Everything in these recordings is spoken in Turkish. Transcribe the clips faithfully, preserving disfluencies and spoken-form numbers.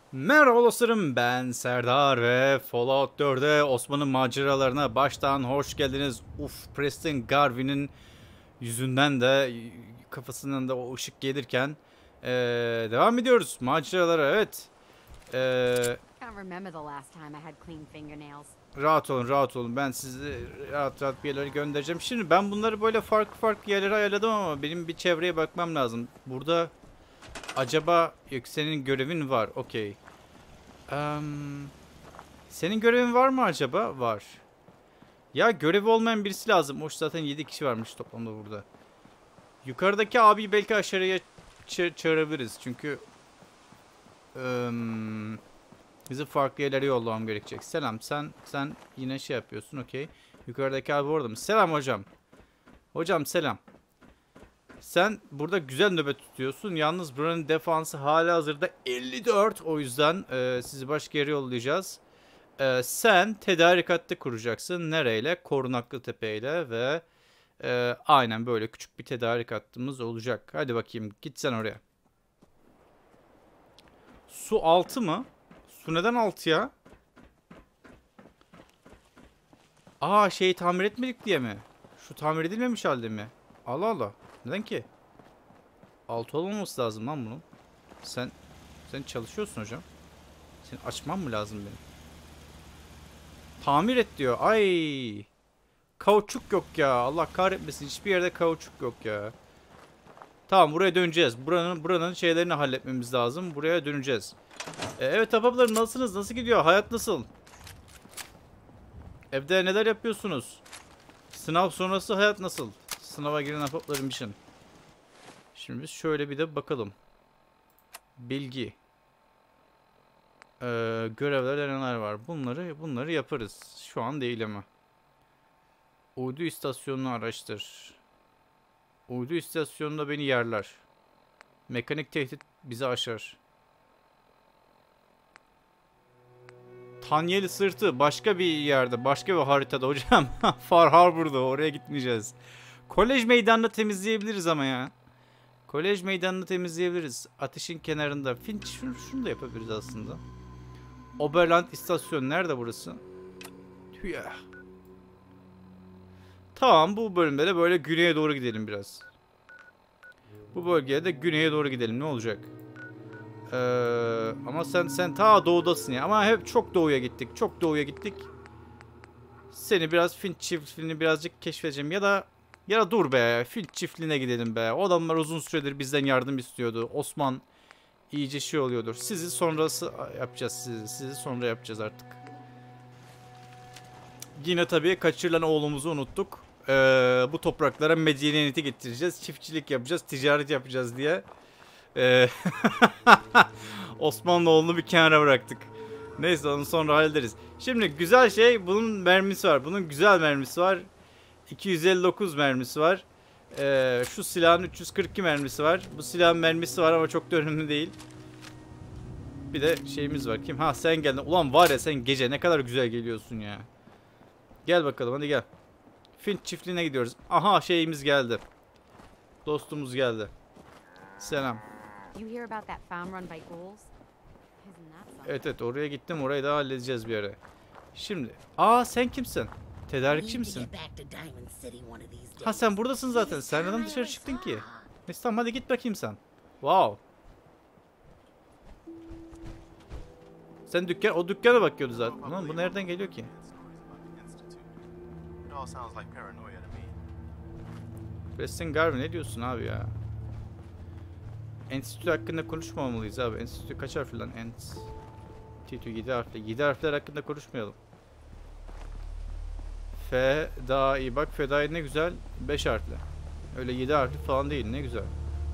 Merhaba dostlarım, ben Serdar ve Fallout dörde Osman'ın maceralarına baştan hoş geldiniz. Uf, Preston Garvey'nin yüzünden de kafasından da o ışık gelirken ee, devam ediyoruz maceralara. Evet, ee, Can't remember the last time I had clean fingernails. rahat olun rahat olun, ben sizi rahat rahat bir yerlere göndereceğim. Şimdi ben bunları böyle farklı farklı yerlere ayarladım ama benim bir çevreye bakmam lazım. Burada acaba yok, senin görevin var, okey. Um, senin görevin var mı acaba? Var. Ya görevi olmayan birisi lazım. Hoş, zaten yedi kişi varmış toplamda burada. Yukarıdaki abiyi belki aşağıya ça çağırabiliriz. Çünkü um, bizi farklı yerlere yollamam gerekecek. Selam, sen sen yine şey yapıyorsun, okey. Yukarıdaki abi orada mı? Selam hocam. Hocam selam. Sen burada güzel nöbet tutuyorsun. Yalnız buranın defansı hala hazırda elli dört. O yüzden e, sizi başka yere yollayacağız. E, sen tedarik hattı kuracaksın. Nereyle? Korunaklı Tepe'yle ve e, aynen böyle küçük bir tedarik hattımız olacak. Hadi bakayım, git sen oraya. Su altı mı? Su neden altı ya? Aa, şeyi tamir etmedik diye mi? Şu tamir edilmemiş halde mi? Allah Allah. Neden ki? Altı olmaması lazım lan bunun. Sen sen çalışıyorsun hocam. Senin açman mı lazım benim? Tamir et diyor. Ay. Kauçuk yok ya. Allah kahretmesin. Hiçbir yerde kauçuk yok ya. Tamam, buraya döneceğiz. Buranın buranın şeylerini halletmemiz lazım. Buraya döneceğiz. Ee, evet ahbaplarım, nasılsınız? Nasıl gidiyor? Hayat nasıl? Evde neler yapıyorsunuz? Sınav sonrası hayat nasıl? Sınava giren ahbaplarım için. Şimdi biz şöyle bir de bakalım. Bilgi. Ee, görevler neler var? Bunları bunları yaparız. Şu an değil ama. Uydu istasyonunu araştır. Uydu istasyonunda beni yerler. Mekanik tehdit bizi aşar. Tanyeli sırtı başka bir yerde, başka bir haritada hocam. Far Harbor'da, oraya gitmeyeceğiz. Kolej meydanını temizleyebiliriz ama ya. Kolej meydanını temizleyebiliriz. Ateşin kenarında. Finch, şunu, şunu da yapabiliriz aslında. Oberland istasyon nerede burası? Tüh. Tamam, bu bölümde de böyle güneye doğru gidelim biraz. Bu bölgeye de güneye doğru gidelim, ne olacak? Ee, ama sen sen ta doğudasın ya. Ama hep çok doğuya gittik. Çok doğuya gittik. Seni biraz Finch çiftliğini birazcık keşfedeceğim ya da ya da dur be, Finch çiftliğine gidelim be. O adamlar uzun süredir bizden yardım istiyordu. Osman iyice şey oluyordur. Sizi sonrası yapacağız sizi. Sizi sonra yapacağız artık. Yine tabii kaçırılan oğlumuzu unuttuk. Ee, bu topraklara medeniyeti getireceğiz. Çiftçilik yapacağız, ticaret yapacağız diye. Ee, Osmanlıoğlu'nu bir kenara bıraktık. Neyse, onu sonra hallederiz. Şimdi güzel şey, bunun mermisi var. Bunun güzel mermisi var. iki yüz elli dokuz mermisi var. Ee, şu silahın üç yüz kırk iki mermisi var. Bu silahın mermisi var ama çok da önemli değil. Bir de şeyimiz var. Kim? Ha, sen geldin. Ulan var ya, sen gece ne kadar güzel geliyorsun ya. Gel bakalım, hadi gel. Finch çiftliğine gidiyoruz. Aha, şeyimiz geldi. Dostumuz geldi. Selam. You hear about that farm run by ghouls? Isn't that something? Evet evet, oraya gittim. Orayı da halledeceğiz bir ara. Şimdi. Aa, sen kimsin? Tedarikçi misin? Ha, sen buradasın zaten. Sen neden dışarı çıktın ki? Neyse tamam, hadi git bakayım sen. Wow. Sen dükkan, o dükkana bakıyordu zaten. Lan bu nereden geliyor ki? Preston Garvey, ne diyorsun abi ya? Enstitü hakkında konuşmamalıyız abi. Enstitü kaç harfli lan? Enstitü yedi harfli. yedi harfler hakkında konuşmayalım. Fedai. Bak, Fedai ne güzel. beş harfli. Öyle yedi harfli falan değil. Ne güzel.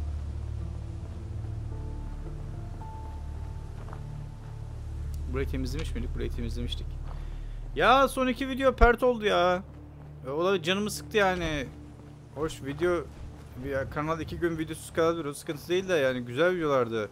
Burayı temizlemiş miydik? Burayı temizlemiştik. Ya son iki video pert oldu ya. O da canımı sıktı yani. Hoş video, ya kanal iki gün videosuz kalabilir, o sıkıntı değil de yani güzel videolardı.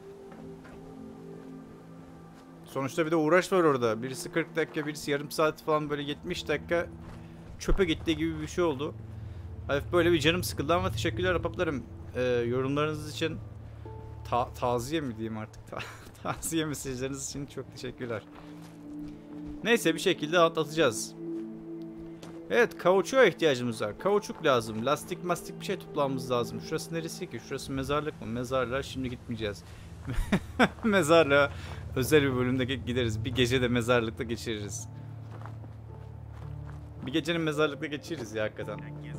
Sonuçta bir de uğraş var orada. Birisi kırk dakika, birisi yarım saat falan, böyle yetmiş dakika çöpe gitti gibi bir şey oldu. Hafif böyle bir canım sıkıldı ama teşekkürler ahbaplarım. Ee, yorumlarınız için ta taziye mi diyeyim artık? Ta Tavsiye mesajlarınız için çok teşekkürler. Neyse bir şekilde atlatacağız. Evet, kauçuğa ihtiyacımız var. Kauçuk lazım. Lastik mastik bir şey toplamamız lazım. Şurası neresi ki? Şurası mezarlık mı? Mezarlığa şimdi gitmeyeceğiz. Mezarlığa özel bir bölümde gideriz. Bir gece de mezarlıkta geçiririz. Bir gecenin mezarlıkta geçiririz ya hakikaten.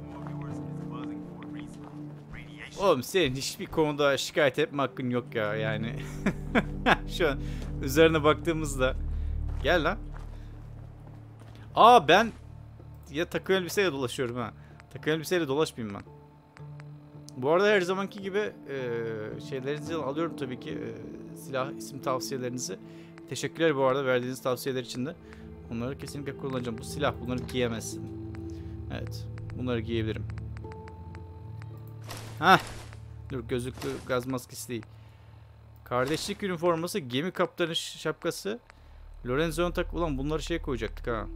Oğlum senin hiçbir konuda şikayet etme hakkın yok ya yani. Şu an üzerine baktığımızda. Gel lan. Aa ben ya takım elbiseyle dolaşıyorum ha. Takım elbiseyle dolaşmayayım ben. Bu arada her zamanki gibi e, şeylerinizi alıyorum tabii ki. E, silah isim tavsiyelerinizi. Teşekkürler bu arada verdiğiniz tavsiyeler için de. Onları kesinlikle kullanacağım. Bu silah bunları giyemezsin. Evet. Bunları giyebilirim. Hah. Dur gözlüklü gaz maskesi değil. Kardeşlik üniforması, gemi kaptanı şapkası. Lorenzo'nun tak... Ulan bunları şey koyacaktık ha.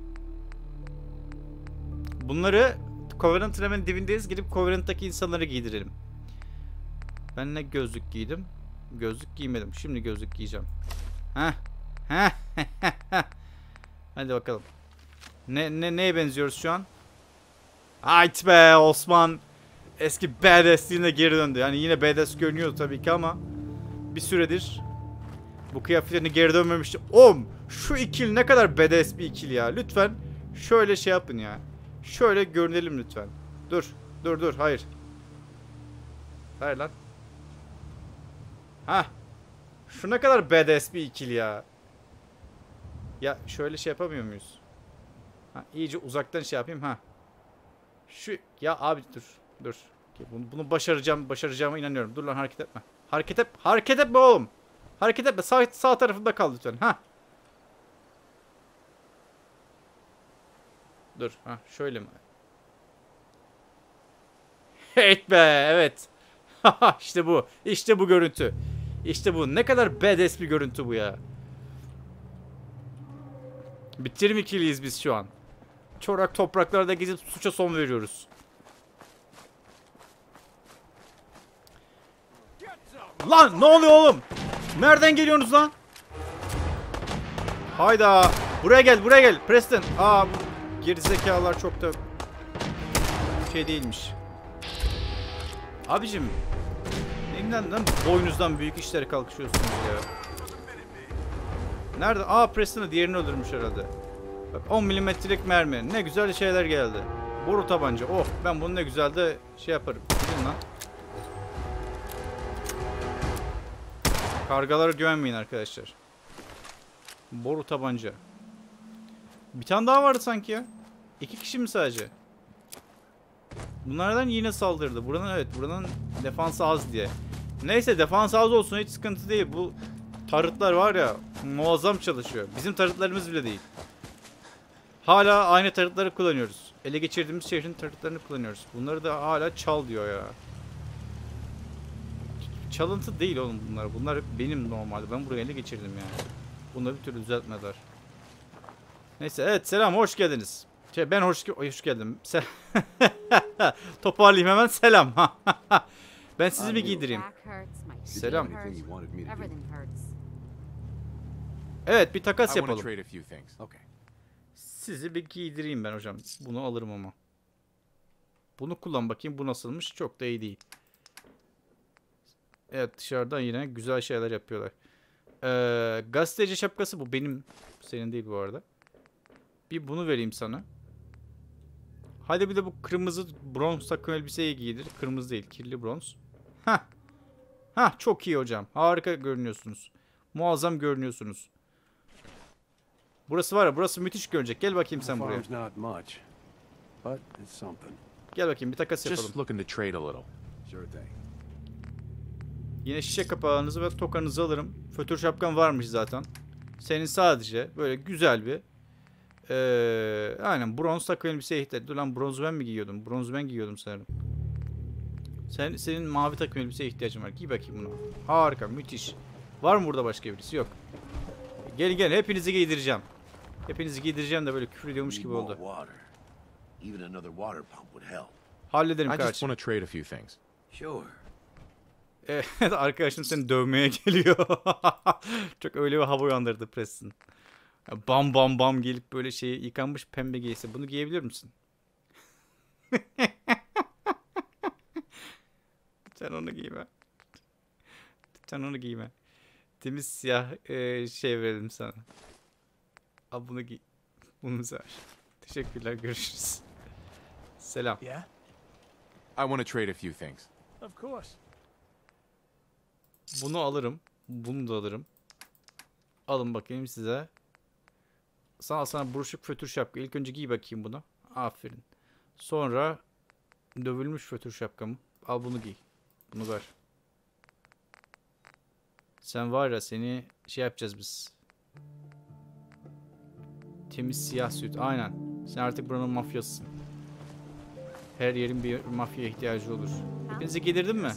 Bunları Covenant'ın hemen dibindeyiz. Gidip Covenant'taki insanları giydirelim. Ben ne gözlük giydim? Gözlük giymedim. Şimdi gözlük giyeceğim. Heh. Heh. Hadi bakalım. Ne, ne, neye benziyoruz şu an? Hayt be Osman. Eski badass'liğine geri döndü. Yani yine badass görünüyordu tabii ki ama bir süredir bu kıyafetlerine geri dönmemişti. Oğlum şu ikili ne kadar badass bir ikili ya. Lütfen şöyle şey yapın ya. Şöyle görünelim lütfen. Dur. Dur dur. Hayır. Hayır lan. Hah. Şu ne kadar badass bir ikili ya. Ya şöyle şey yapamıyor muyuz? Ha, iyice uzaktan şey yapayım ha. Şu ya abi dur. Dur. Bunu, bunu başaracağım. Başaracağıma inanıyorum. Dur lan hareket etme. Hareket et. Hareket etme oğlum. Hareket etme. Sağ, sağ tarafında kal lütfen. Ha. Dur. Ha şöyle mi? Evet be. Evet. İşte bu. İşte bu görüntü. İşte bu. Ne kadar badass bir görüntü bu ya. Bitirim ikiliyiz biz şu an. Çorak topraklarda gezip suça son veriyoruz. Lan ne oluyor oğlum? Nereden geliyorsunuz lan? Hayda. Buraya gel, buraya gel. Preston. Aa bu gerizekalılar çok da şey değilmiş. Abicim. Neyden lan boynuzdan büyük işlere kalkışıyorsunuz ya. Nerede? Aa Preston'ı diğerini öldürmüş herhalde. Bak on milimetrelik mermi. Ne güzel şeyler geldi. Boru tabanca. Oh ben bunu ne güzel de şey yaparım. Gidin lan. Kargalara güvenmeyin arkadaşlar. Boru tabanca. Bir tane daha vardı sanki ya. İki kişi mi sadece? Bunlardan yine saldırdı. Buranın evet buranın defansı az diye. Neyse defans az olsun hiç sıkıntı değil. Bu tarıtlar var ya muazzam çalışıyor. Bizim tarıtlarımız bile değil. Hala aynı tarıtları kullanıyoruz. Ele geçirdiğimiz şehrin tarıtlarını kullanıyoruz. Bunları da hala çal diyor ya. Çalıntı değil oğlum bunlar. Bunlar benim normalde. Ben buraya ele geçirdim yani. Bunları bir türlü düzeltmediler. Neyse evet selam hoş geldiniz. Şey ben hoş, hoş geldim. Se Toparlayayım hemen selam. Ben sizi bir giydireyim. Selam. Evet bir takas yapalım. Sizi bir giydireyim ben hocam. Bunu alırım ama. Bunu kullan bakayım. Bu nasılmış? Çok da iyi değil. Evet dışarıdan yine güzel şeyler yapıyorlar. Ee, gazeteci şapkası bu. Benim. Senin değil bu arada. Bir bunu vereyim sana. Hadi bir de bu kırmızı bronz takım elbiseyi giydir. Kırmızı değil. Kirli bronz. Hah. Hah çok iyi hocam. Harika görünüyorsunuz. Muazzam görünüyorsunuz. Burası var ya burası müthiş görünecek. Gel bakayım sen buraya. Gel bakayım bir takas yapalım. Yine şişe kapağınızı ve tokanızı alırım. Fötür şapkan varmış zaten. Senin sadece böyle güzel bir ee, aynen bronz takım elbiseye ihtiyaç. Dur lan bronz ben mi giyiyordum? Bronz ben giyiyordum sanırım. Sen, senin mavi takım elbiseye ihtiyacın var. Giy bakayım bunu. Harika müthiş. Var mı burada başka birisi? Yok. Gelin gelin hepinizi giydireceğim. Hepinizi giydireceğim de böyle küfür ediyormuş gibi oldu. Hallederim kardeşim. Evet, arkadaşım seni dövmeye geliyor. Çok öyle bir hava uyandırdı Preston. Bam bam bam gelip böyle şeyi yıkanmış pembe giysi. Bunu giyebilir misin? Sen onu giyme. Sen onu giyme. Temiz siyah e, şey verelim sana. Al bunu giy. Bunu ver. Teşekkürler. Görüşürüz. Selam. Yeah? I want to trade a few things. Of course. Bunu alırım. Bunu da alırım. Alın bakayım size. Sana sana buruşuk fötür şapka. İlk önce giy bakayım bunu. Aferin. Sonra dövülmüş fötür şapkamı. Al bunu giy. Bunu ver. Sen var ya, seni şey yapacağız biz. Temiz siyah süt. Aynen. Sen artık buranın mafyasısın. Her yerin bir mafya ihtiyacı olur. Hepinizi giydirdin mi?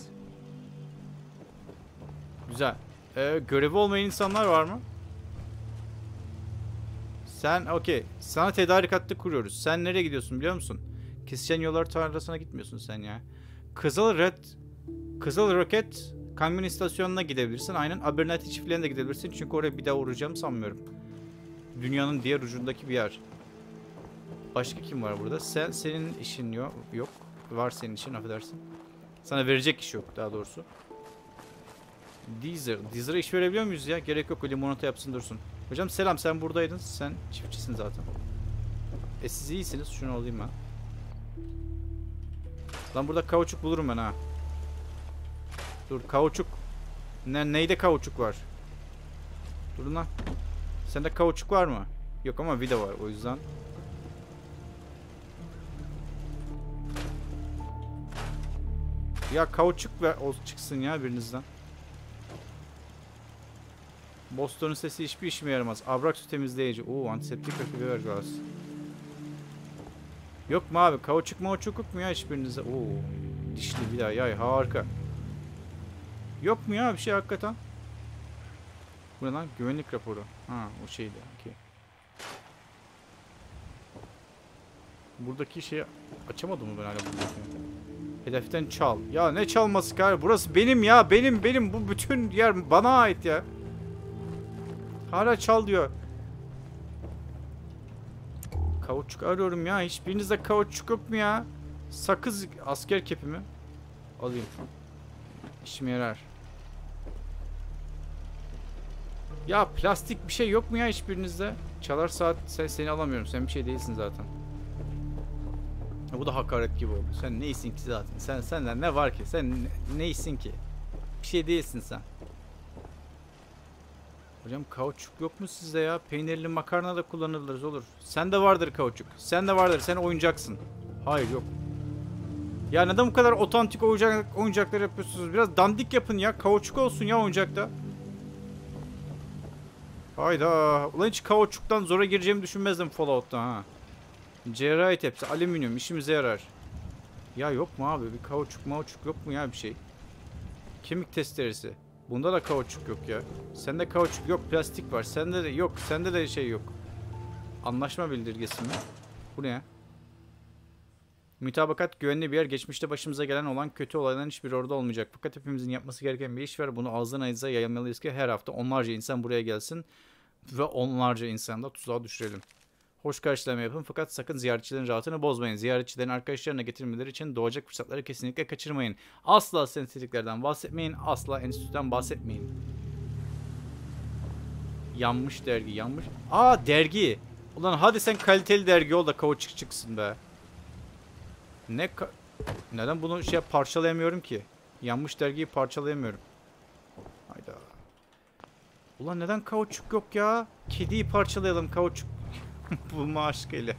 Güzel. Ee, görevi olmayan insanlar var mı? Sen okey. Sana tedarik hattı kuruyoruz. Sen nereye gidiyorsun biliyor musun? Kesişen yollar tarlasına gitmiyorsun sen ya. Kızıl Red Kızıl Roket kamyon istasyonuna gidebilirsin. Aynen. Abernathy çiftliğine de gidebilirsin. Çünkü oraya bir daha uğrayacağımı sanmıyorum. Dünyanın diğer ucundaki bir yer. Başka kim var burada? Sen senin işin yok. Yok. Var senin işin, affedersin. Sana verecek iş yok daha doğrusu. Deezer. Deezer'a iş verebiliyor muyuz ya? Gerek yok. Limonata yapsın dursun. Hocam selam, sen buradaydın. Sen çiftçisin zaten. E siz iyisiniz. Şunu alayım ben. Lan burada kauçuk bulurum ben ha. Dur, kauçuk. Ne, neyde kauçuk var? Durun lan. Sende kauçuk var mı? Yok ama vida var, o yüzden. Ya kauçuk ver, o çıksın ya birinizden. Boston'un sesi hiçbir işime yaramaz. Abrax temizleyici. Oo, antiseptik ve fiber gaz. Yok mu abi? Kauçuk mauçuk yok mu ya hiçbirinize? Oo, dişli bir daha yay, harika. Yok mu ya bir şey hakikaten? Bu ne lan? Güvenlik raporu. Ha, o şeydi. Okay. Buradaki şeyi açamadım mı ben hala buradaki? Hedeften çal. Ya ne çalması kar? Burası benim ya. Benim benim. Bu bütün yer bana ait ya. Hala çal diyor. Kauçuk arıyorum ya. Hiçbirinizde kauçuk yok mu ya? Sakız asker kepimi alayım. İşime yarar. Ya plastik bir şey yok mu ya hiçbirinizde? Çalar saat sen, seni alamıyorum. Sen bir şey değilsin zaten. Ya bu da hakaret gibi oldu. Sen neysin ki zaten? Sen senden ne var ki? Sen ne, neysin ki? Bir şey değilsin sen. Hocam kauçuk yok mu sizde ya? Peynirli makarna da kullanılır olur. Sende vardır kauçuk. Sende vardır. Sen oyuncaksın. Hayır yok. Ya neden bu kadar otantik oyuncak, oyuncaklar yapıyorsunuz? Biraz dandik yapın ya. Kauçuk olsun ya oyuncakta. Hayda. Ulan hiç kauçuktan zora gireceğimi düşünmezdim Fallout'ta ha. Cerrahi tepsi, alüminyum işimize yarar. Ya yok mu abi? Bir kauçuk mauçuk yok mu ya bir şey? Kemik testeresi. Bunda da kauçuk yok ya. Sende kauçuk yok, plastik var. Sende de yok, sende de şey yok. Anlaşma bildirgesi mi? Bu ne ya? Mütabakat güvenli bir yer. Geçmişte başımıza gelen olan kötü olayların hiçbir orada olmayacak. Fakat hepimizin yapması gereken bir iş var. Bunu ağızdan ağıza yayılmalıyız ki her hafta onlarca insan buraya gelsin. Ve onlarca insan da tuzağa düşürelim. Hoş karşılama yapın fakat sakın ziyaretçilerin rahatını bozmayın. Ziyaretçilerin arkadaşlarına getirmeleri için doğacak fırsatları kesinlikle kaçırmayın. Asla sentetiklerden bahsetmeyin. Asla enstitüden bahsetmeyin. Yanmış dergi. Yanmış. Aa dergi. Ulan hadi sen kaliteli dergi ol da kauçuk çıksın be. Ne ka Neden bunu şey parçalayamıyorum ki? Yanmış dergiyi parçalayamıyorum. Hayda. Ulan neden kauçuk yok ya? Kediyi parçalayalım kauçuk. Bulma aşkıyla.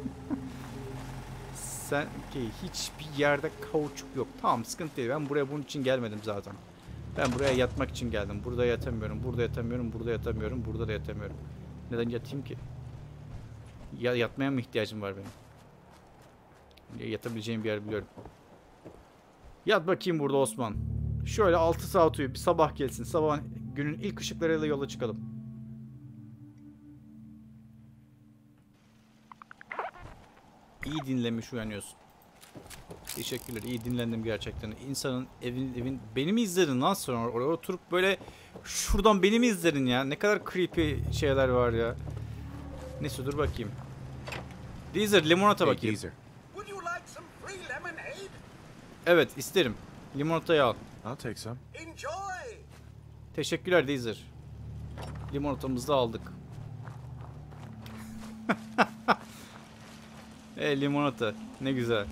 Sen ki hiçbir yerde kauçuk yok. Tamam, sıkıntı değil. Ben buraya bunun için gelmedim zaten. Ben buraya yatmak için geldim. Burada yatamıyorum. Burada yatamıyorum. Burada yatamıyorum. Burada da yatamıyorum. Neden yatayım ki? Ya yatmaya mı ihtiyacım var benim? Ya yatabileceğim bir yer biliyorum. Yat bakayım burada Osman. Şöyle altı saat uyu. Bir sabah gelsin. Sabah günün ilk ışıklarıyla yola çıkalım. İyi dinlemiş uyanıyorsun. Teşekkürler. İyi dinlendim gerçekten. İnsanın evin evin beni mi izledin lan sonra oraya oturup böyle şuradan beni mi izledin ya? Ne kadar creepy şeyler var ya. Neyse dur bakayım. Deezer limonata Hey, bakayım. geezer. Would you like some free lemonade? Evet isterim. Limonatayı al. I'll take some. Enjoy! Teşekkürler Deezer. Limonatamızı da aldık. E limonata. Ne güzel.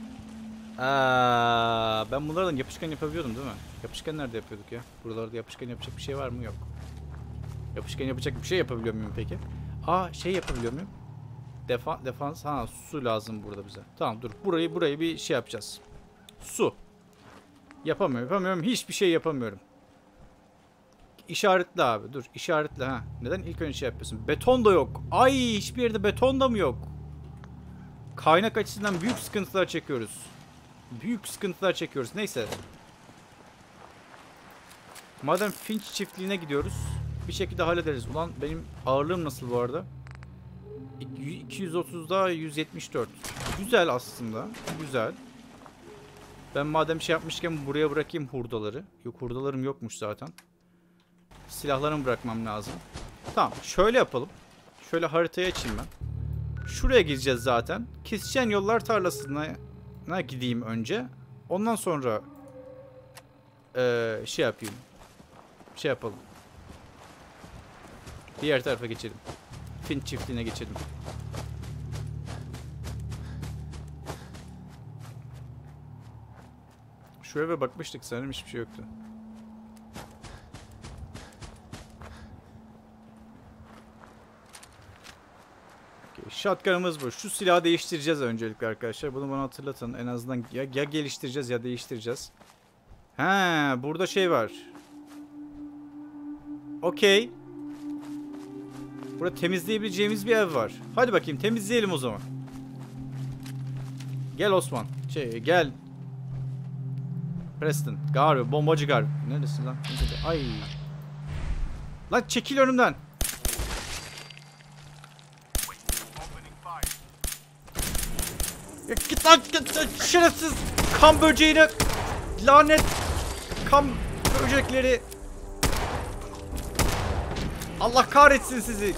Aa, ben bunlardan yapışkan yapabiliyordum değil mi? Yapışkan nerede yapıyorduk ya? Buralarda yapışkan yapacak bir şey var mı? Yok. Yapışkan yapacak bir şey yapabiliyor muyum peki? Aa şey yapabiliyor muyum? Defa defans ha su lazım burada bize. Tamam dur. Burayı burayı bir şey yapacağız. Su. Yapamıyorum. Yapamıyorum. Hiçbir şey yapamıyorum. İşaretle abi. Dur. İşaretle ha. Neden ilk önce şey yapıyorsun? Beton da yok. Ay hiçbir yerde beton da mı yok? Kaynak açısından büyük sıkıntılar çekiyoruz. Büyük sıkıntılar çekiyoruz. Neyse. Madem Finch çiftliğine gidiyoruz. Bir şekilde hallederiz. Ulan benim ağırlığım nasıl bu arada? iki yüz otuzda yüz yetmiş dört. Güzel aslında. Güzel. Ben madem şey yapmışken buraya bırakayım hurdaları. Yok hurdalarım yokmuş zaten. Silahlarımı bırakmam lazım. Tamam şöyle yapalım. Şöyle haritayı açayım ben. Şuraya gideceğiz zaten. Kesişen yollar tarlasına gideyim önce. Ondan sonra ee, şey yapayım. Şey yapalım. Diğer tarafa geçelim. Finch çiftliğine geçelim. Şu eve bakmıştık sanırım hiçbir şey yoktu. Okay, shotgun'ımız bu. Şu silahı değiştireceğiz öncelikle arkadaşlar. Bunu bana hatırlatın. En azından ya, ya geliştireceğiz ya değiştireceğiz. He, burada şey var. Okey. Burada temizleyebileceğimiz bir ev var. Hadi bakayım temizleyelim o zaman. Gel Osman. Şey gel. Preston. Garvey. Bombacı Garvey. Neredesin lan? Ay. Lan çekil önümden. Ya git lan git lan şerefsiz kan böceğine. Lanet kan böcekleri. Allah kahretsin sizi.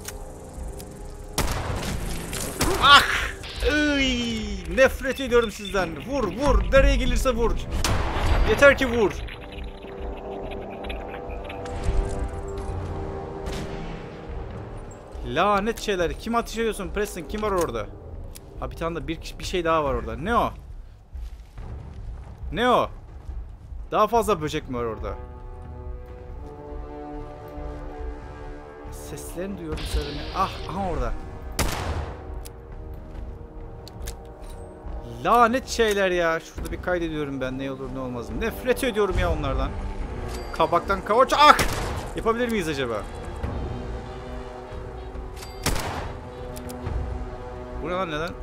Ah! Iy, nefret ediyorum sizden. Vur vur. Nereye gelirse vur. Yeter ki vur. Lanet şeyler. Kim ateş ediyorsun Preston? Kim var orada? Ha bir tane de bir, bir şey daha var orada. Ne o? Ne o? Daha fazla böcek mi var orada? Seslerini duyuyorum sarını. Ah, aha orada. Lanet şeyler ya. Şurada bir kaydediyorum ben ne olur ne olmaz. Nefret ediyorum ya onlardan. Kabaktan kavaç. Ah! Yapabilir miyiz acaba? Bu ne lan neden?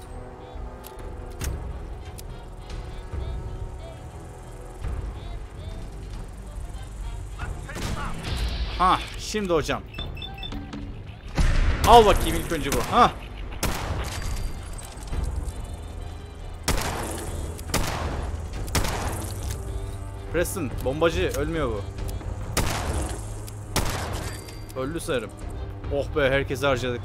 Ha, şimdi hocam. Al bakayım ilk önce bu. Ha. Preston, bombacı ölmüyor bu. Öldü sanırım. Oh be herkesi harcadık.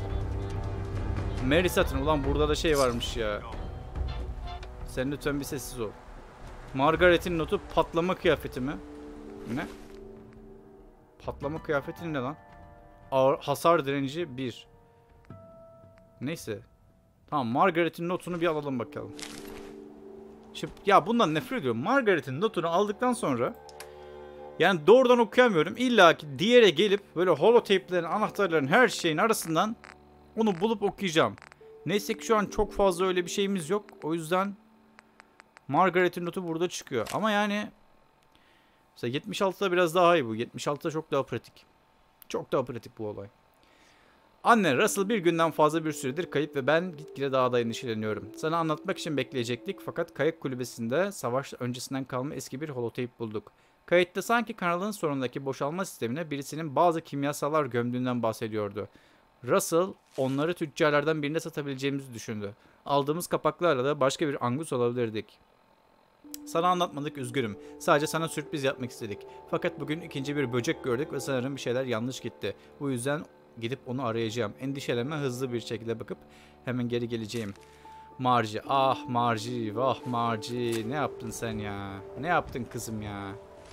Mary satın. Ulan burada da şey varmış ya. Sen lütfen bir sessiz ol. Margaret'in notu patlama kıyafeti mi? Ne? Patlama kıyafeti ne lan? Ağır, hasar direnci bir. Neyse. Tamam Margaret'in notunu bir alalım bakalım. Şimdi ya bundan nefret ediyorum. Margaret'in notunu aldıktan sonra yani doğrudan okuyamıyorum. İlla ki diğere gelip böyle holotapelerin, anahtarların her şeyin arasından onu bulup okuyacağım. Neyse ki şu an çok fazla öyle bir şeyimiz yok. O yüzden Margaret'in notu burada çıkıyor. Ama yani mesela yetmiş altıda biraz daha iyi bu. yetmiş altıda çok daha pratik. Çok daha pratik bu olay. Anne, Russell bir günden fazla bir süredir kayıp ve ben gitgide daha da endişeleniyorum. Sana anlatmak için bekleyecektik fakat kayık kulübesinde savaş öncesinden kalma eski bir holotape bulduk. Kayıtta sanki kanalın sonundaki boşalma sistemine birisinin bazı kimyasallar gömdüğünden bahsediyordu. Russell onları tüccarlardan birine satabileceğimizi düşündü. Aldığımız kapaklarla da başka bir Angus olabilirdik. Sana anlatmadık, üzgünüm. Sadece sana sürpriz yapmak istedik. Fakat bugün ikinci bir böcek gördük ve sanırım bir şeyler yanlış gitti. Bu yüzden gidip onu arayacağım. Endişelenme, hızlı bir şekilde bakıp hemen geri geleceğim. Margie, ah Margie, vah Margie. Ne yaptın sen ya? Ne yaptın kızım ya?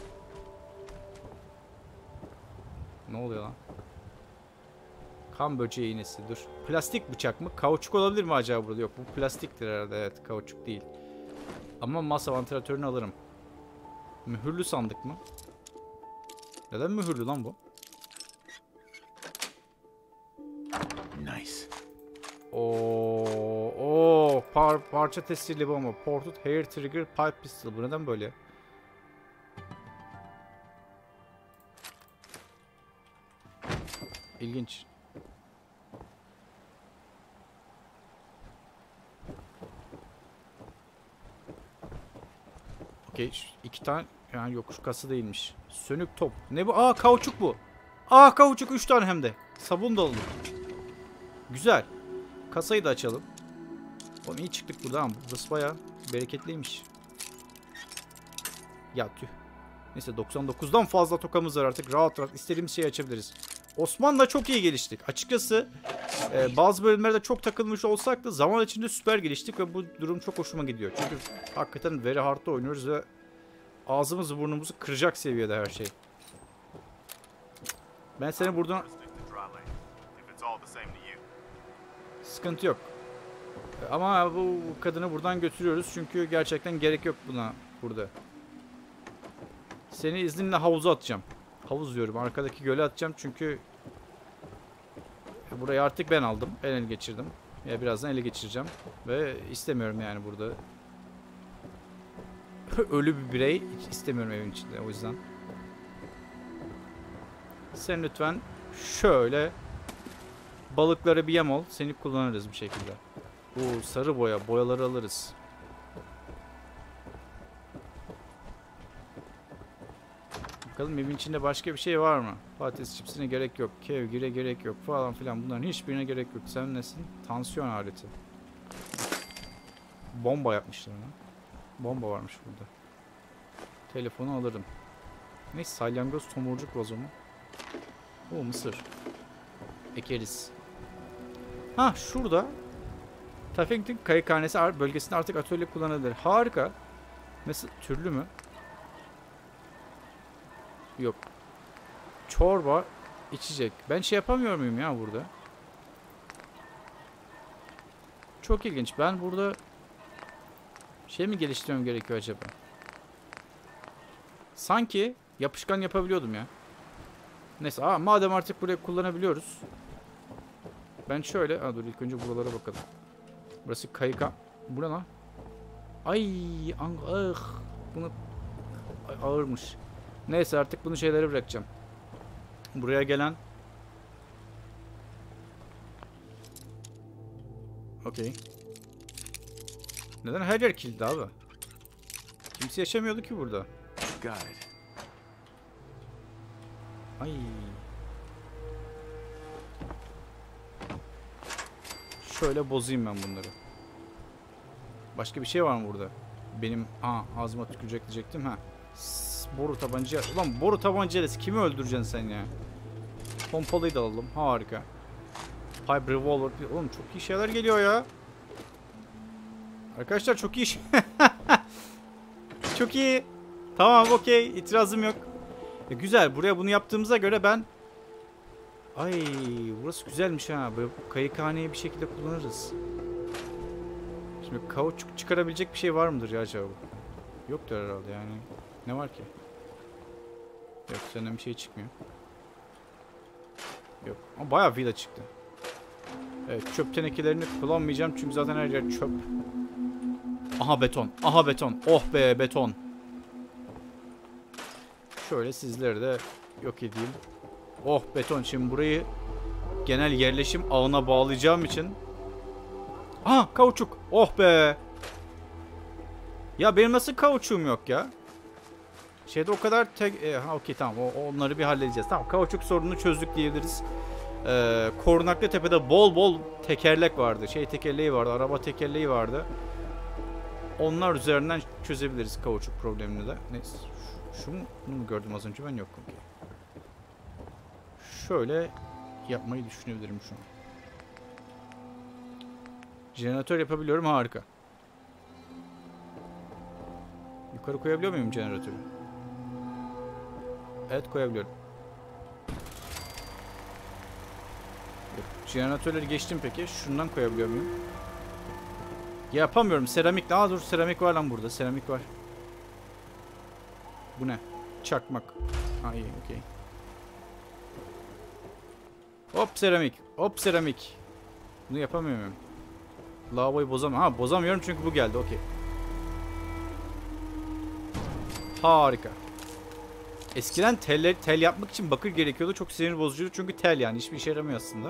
Ne oluyor lan? Kan böceği iğnesi, dur. Plastik bıçak mı? Kauçuk olabilir mi acaba burada? Yok, bu plastiktir herhalde, evet, kauçuk değil. Ama masa vantilatörünü alırım. Mühürlü sandık mı? Neden mühürlü lan bu? Nice. Oo, oo, par parça tesirli bomba. Ported hair trigger pipe pistol. Bu neden böyle? İlginç. Okey, iki tane yani yok, şu kası değilmiş. Sönük top. Ne bu? Aa, kauçuk bu. Aa, kauçuk üç tane hem de. Sabun da alınır. Güzel. Kasayı da açalım. Oğlum iyi çıktık buradan. Burası bayağı bereketliymiş. Ya tüh. Neyse, doksan dokuzdan fazla tokamız var artık. Rahat rahat istediğimiz şeyi açabiliriz. Osman'la çok iyi geliştik. Açıkçası e, bazı bölümlerde çok takılmış olsak da zaman içinde süper geliştik ve bu durum çok hoşuma gidiyor. Çünkü hakikaten very hard'da oynuyoruz ve ağzımızı burnumuzu kıracak seviyede her şey. Ben seni buradan... Sıkıntı yok. Ama bu kadını buradan götürüyoruz çünkü gerçekten gerek yok buna burada. Seni izninle havuza atacağım. Havuz diyorum, arkadaki göle atacağım çünkü burayı artık ben aldım. Ben ele geçirdim. Ya birazdan ele geçireceğim. Ve istemiyorum yani burada. Ölü bir birey hiç istemiyorum evin içinde, o yüzden. Sen lütfen şöyle balıkları bir yem ol. Seni kullanırız bir şekilde. Bu sarı boya. Boyaları alırız. Bakalım evin içinde başka bir şey var mı? Patates çipsine gerek yok. Kevgire gerek yok falan filan. Bunların hiçbirine gerek yok. Sen nesin? Tansiyon aleti. Bomba yapmışlar lan. Bomba varmış burada. Telefonu alırım. Neyse, salyangoz tomurcuk vazo mu? O mısır. Ekeriz. Ha, şurada Taffington kayıkhanesi bölgesinde artık atölye kullanılır. Harika. Mesela türlü mü? Yok. Çorba, içecek. Ben şey yapamıyor muyum ya burada? Çok ilginç. Ben burada şey mi geliştirmem gerekiyor acaba? Sanki yapışkan yapabiliyordum ya. Neyse, aa, madem artık burayı kullanabiliyoruz. Ben şöyle, aa, dur ilk önce buralara bakalım. Burası kayıka. Bu ne lan? Ay, ah, bunu ay, ağırmış. Neyse, artık bunu şeylere bırakacağım. Buraya gelen. Okey. Neden her yer kilitli abi? Kimse yaşamıyordu ki burada. Got it. Ay. Şöyle bozayım ben bunları. Başka bir şey var mı burada? Benim ha ağzıma tükürecek diyecektim ha. Boru tabanca. Ulan boru tabancayla kimi öldüreceksin sen ya? Pompalıyı da alalım. Harika. Pipe revolver. Oğlum çok iyi şeyler geliyor ya. Arkadaşlar çok iyi şey. Çok iyi. Tamam, okey. İtirazım yok. E, güzel. Buraya bunu yaptığımıza göre ben... Ay, burası güzelmiş ha. Böyle kayıkhaneyi bir şekilde kullanırız. Şimdi kauçuk çıkarabilecek bir şey var mıdır ya acaba? Yoktur herhalde yani. Ne var ki? Yok, senden bir şey çıkmıyor. Yok. Ama bayağı vida çıktı. Evet, çöp tenekelerini kullanmayacağım çünkü zaten her yer çöp. Aha beton. Aha beton. Oh be beton. Şöyle sizleri de yok edeyim. Oh beton. Şimdi burayı genel yerleşim ağına bağlayacağım için. Aha kauçuk. Oh be. Ya benim nasıl kauçuğum yok ya? Şeyde o kadar tek... E, ha okey tamam, o, onları bir halledeceğiz. Tamam, kauçuk sorununu çözdük diyebiliriz. Ee, Korunaklı Tepe'de bol bol tekerlek vardı. Şey tekerleği vardı, araba tekerleği vardı. Onlar üzerinden çözebiliriz kauçuk problemini de. Neyse. Şu, şu mu? Bunu mu gördüm az önce ben? Yok. Okay. Şöyle yapmayı düşünebilirim şu an. Jeneratör yapabiliyorum. Harika. Yukarı koyabiliyor muyum jeneratörü? Evet, koyabiliyorum. Yok, jeneratörleri geçtim peki. Şundan koyabiliyor muyum? Yapamıyorum. Seramik. Aa dur, seramik var lan burada. Seramik var. Bu ne? Çakmak. Ha iyi, okey. Hop seramik. Hop seramik. Bunu yapamıyor muyum? Lavaboyu bozamıyorum. Ha bozamıyorum çünkü bu geldi. Okey. Harika. Eskiden tel, tel yapmak için bakır gerekiyordu. Çok sinir bozucuydu çünkü tel yani. Hiçbir işe yaramıyor aslında.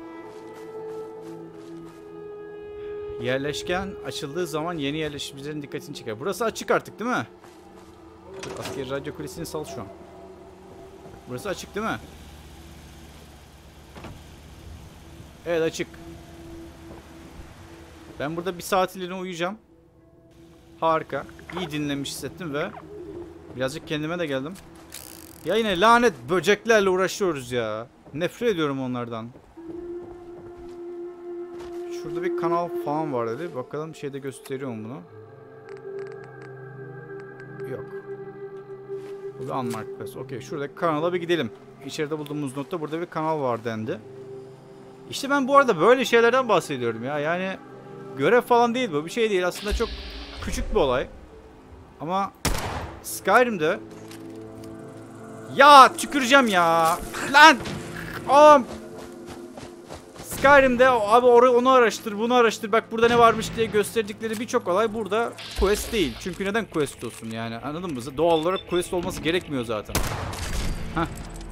Yerleşken açıldığı zaman yeni yerleşimcilerin dikkatini çeker. Burası açık artık değil mi? Askeri radyo kulesini sal şu an. Burası açık değil mi? Evet açık. Ben burada bir saatliğine uyuyacağım. Harika. İyi dinlemiş hissettim ve birazcık kendime de geldim. Ya yine lanet böceklerle uğraşıyoruz ya. Nefret ediyorum onlardan. Şurada bir kanal falan var dedi. Bakalım şeyde gösteriyor mu bunu? Yok. Bu bir unmarked place. Okey, şuradaki kanala bir gidelim. İçeride bulduğumuz notta burada bir kanal var dendi. İşte ben bu arada böyle şeylerden bahsediyorum ya. Yani görev falan değil bu. Bir şey değil. Aslında çok küçük bir olay. Ama Skyrim'de ya tüküreceğim ya. Lan! Oğlum! Skyrim'de abi onu araştır, bunu araştır. Bak burada ne varmış diye gösterdikleri birçok olay burada quest değil. Çünkü neden quest olsun yani? Anladın mı? Doğal olarak quest olması gerekmiyor zaten. Heh.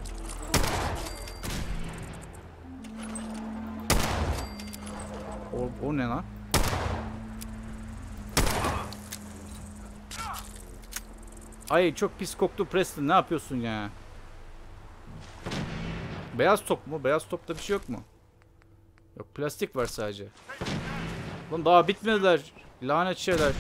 O, o ne lan? Ay çok pis koktu Preston. Ne yapıyorsun ya? Beyaz top mu? Beyaz topta bir şey yok mu? Yok, plastik var sadece. Lan daha bitmediler. Lanet şeyler.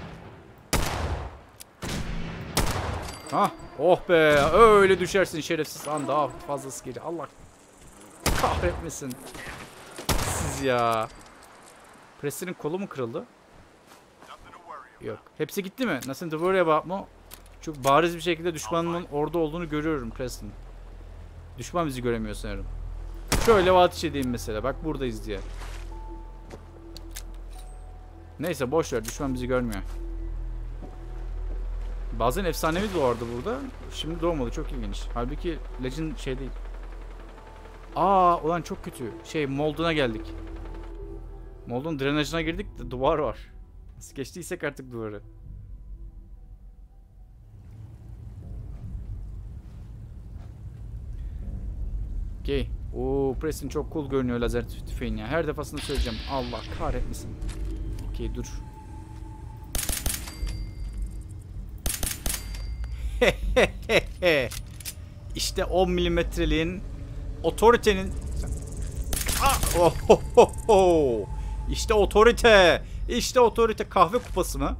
Hah. Oh be. Öyle düşersin şerefsiz. Lan daha fazlası geliyor. Allah kahretmesin. Siz ya. Preston'in kolu mu kırıldı? Yok. Hepsi gitti mi? Nothing to worry about mu? Çok bariz bir şekilde düşmanın orada olduğunu görüyorum Preston. Düşman bizi göremiyor sanırım. Şöyle ateş edeyim mesela. Bak buradayız diye. Neyse boş ver. Düşman bizi görmüyor. Bazen efsanevi doğardı burada. Şimdi doğmadı. Çok ilginç. Halbuki Legend şey değil. Aa ulan çok kötü. Şey Mold'una geldik. Mold'un drenajına girdik de duvar var. Nasıl geçtiysek artık duvarı. Okey. Oo, Preston çok cool görünüyor lazer tüfeğin ya. Her defasında söyleyeceğim. Allah kahretmesin. Okey dur. İşte on milimetreliğin otoritenin oh, oh, oh, oh. İşte otorite. İşte otorite. Kahve kupası mı?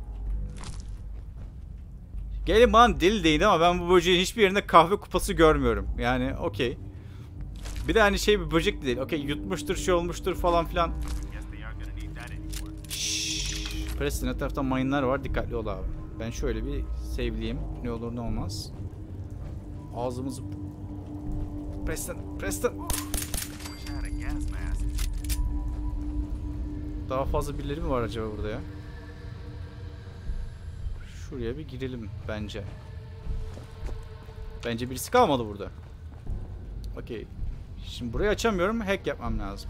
Gelin bana deli deyin ama ben bu böceğin hiçbir yerinde kahve kupası görmüyorum. Yani okey. Bir de hani şey bir böcek değil. Okey yutmuştur, şey olmuştur falan filan. Şşş. Preston etrafta mayınlar var. Dikkatli ol abi. Ben şöyle bir save'leyeyim. Ne olur ne olmaz. Ağzımızı... Preston, Preston. Daha fazla birileri mi var acaba burada ya? Şuraya bir girelim bence. Bence birisi kalmadı burada. Okey. Şimdi burayı açamıyorum. Hack yapmam lazım.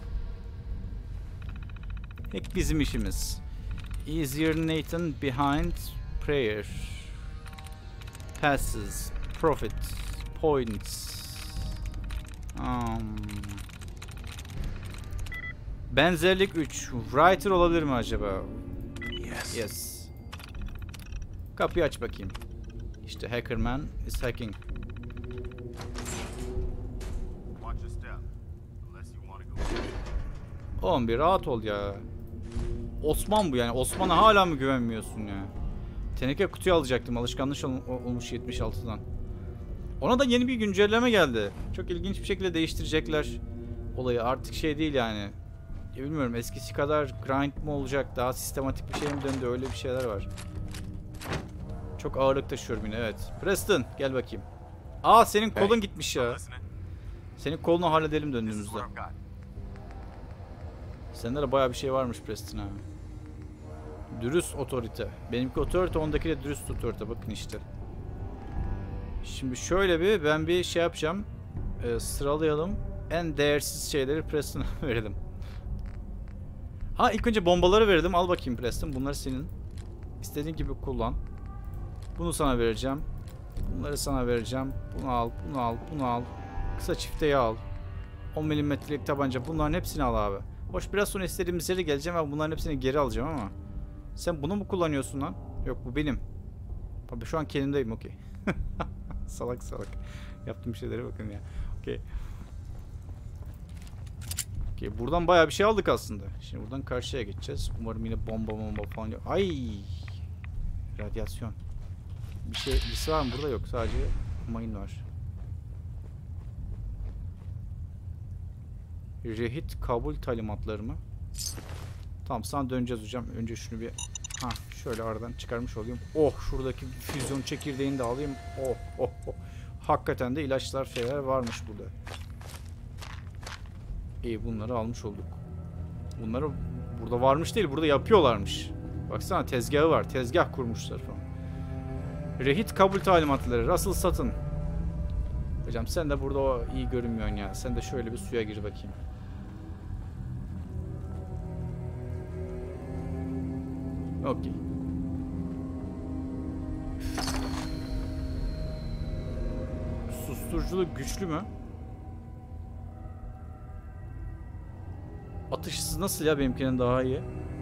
Hack bizim işimiz. Easier Nathan behind prayer. Passes. Profit. Points. Um, benzerlik üç. Writer olabilir mi acaba? Yes. Yes. Kapıyı aç bakayım. İşte Hackerman is hacking. Oğlum bir rahat ol ya. Osman bu yani. Osman'a hala mı güvenmiyorsun ya? Teneke kutuyu alacaktım. Alışkanlık ol olmuş yetmiş altıdan. Ona da yeni bir güncelleme geldi. Çok ilginç bir şekilde değiştirecekler olayı. Artık şey değil yani. Ya bilmiyorum, eskisi kadar grind mi olacak? Daha sistematik bir şey mi döndü? Öyle bir şeyler var. Çok ağırlık taşıyorum yine, evet. Preston gel bakayım. Aa senin kolun gitmiş ya. Senin kolunu halledelim döndüğümüzde. Sende de bayağı bir şey varmış Preston abi. Dürüst otorite. Benimki otorite, ondaki de dürüst otorite. Bakın işte. Şimdi şöyle bir ben bir şey yapacağım. Ee, sıralayalım. En değersiz şeyleri Preston'a verelim. Ha ilk önce bombaları verelim. Al bakayım Preston. Bunlar senin. İstediğin gibi kullan. Bunu sana vereceğim. Bunları sana vereceğim. Bunu al, bunu al, bunu al. Kısa çifteyi al. on milimetrelik tabanca. Bunların hepsini al abi. Hoş biraz sonra istediğimiz yere geleceğim ve bunların hepsini geri alacağım ama. Sen bunu mu kullanıyorsun lan? Yok bu benim. Abi şu an kendimdeyim, okey. Salak salak. Yaptığım şeylere bakın ya. Okey. Okey, buradan bayağı bir şey aldık aslında. Şimdi buradan karşıya geçeceğiz. Umarım yine bomba bomba falan yok. Ay! Radyasyon. Bir şey, birisi var mı burada? Yok, sadece mayın var. Rehit kabul talimatları mı? Tamam, sana döneceğiz hocam. Önce şunu bir ha şöyle aradan çıkarmış olayım. Oh, şuradaki füzyon çekirdeğini de alayım. Oh oh oh. Hakikaten de ilaçlar şeyler varmış burada. İyi, bunları almış olduk. Bunları burada varmış değil, burada yapıyorlarmış. Baksana, tezgahı var. Tezgah kurmuşlar falan. Rehit kabul talimatları. Russell satın. Hocam sen de burada o iyi görünmüyorsun ya. Sen de şöyle bir suya gir bakayım. Okey. Susturuculuk güçlü mü? Atış hızı nasıl ya? Benimkinin daha iyi.